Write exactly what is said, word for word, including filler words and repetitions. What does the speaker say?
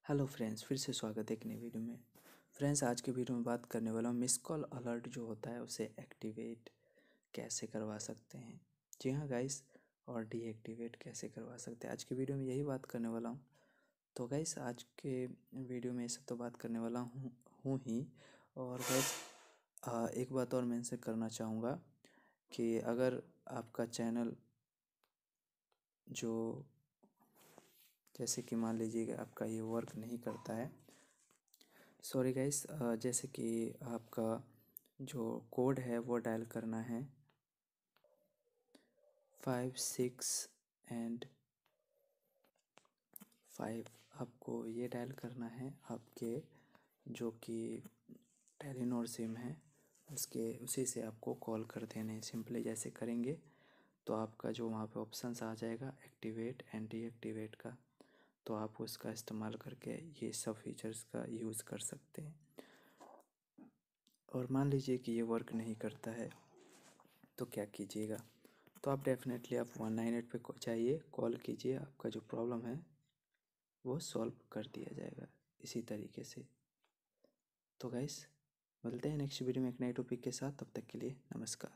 Hello friends, फिर से स्वागत है एक नई वीडियो में। फ्रेंड्स, आज के वीडियो में बात करने वाला हूँ मिस कॉल अलर्ट जो होता है उसे एक्टिवेट कैसे करवा सकते हैं। जी हाँ गाइस, और डीएक्टिवेट कैसे करवा सकते हैं, आज के वीडियो में यही बात करने वाला हूँ। तो गाइस, आज के वीडियो में ये सब तो बात करने वाला हूँ हूँ ही। और गाइस, एक बात और मेंशन करना चाहूँगा कि अगर आपका चैनल जो जैसे कि मान लीजिए आपका ये वर्क नहीं करता है, सॉरी गाइस, जैसे कि आपका जो कोड है वो डायल करना है फाइव सिक्स एंड फाइव। आपको ये डायल करना है आपके जो कि टेलीनॉर सिम है उसके उसी से आपको कॉल कर देने हैं। सिंपली जैसे करेंगे तो आपका जो वहाँ पे ऑप्शंस आ जाएगा एक्टिवेट एंड डीएक्टिवेट का, तो आप उसका इस्तेमाल करके ये सब फीचर्स का यूज़ कर सकते हैं। और मान लीजिए कि ये वर्क नहीं करता है तो क्या कीजिएगा, तो आप डेफिनेटली आप वन नाइन एट पे जाइए, कॉल कीजिए, आपका जो प्रॉब्लम है वो सॉल्व कर दिया जाएगा इसी तरीके से। तो गाइस, मिलते हैं नेक्स्ट वीडियो में एक नए टॉपिक के साथ, तब तक के लिए नमस्कार।